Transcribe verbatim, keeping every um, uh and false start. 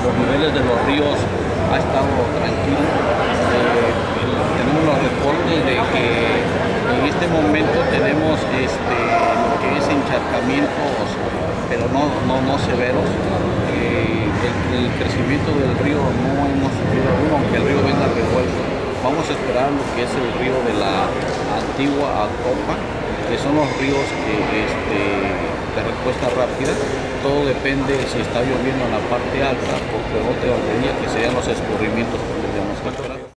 los niveles de los ríos ha estado tranquilo. Eh, tenemos los reportes de que en este momento tenemos este, lo que es encharcamientos, pero no, no, no severos. Eh, el, el crecimiento del río no hemos sufrido alguno, aunque el río venga revuelto. Vamos a esperar lo que es el río de la antigua Acopa, que son los ríos que, este, de respuesta rápida. Todo depende si está lloviendo en la parte alta, porque otra día que serían los escurrimientos que tendríamos que esperar.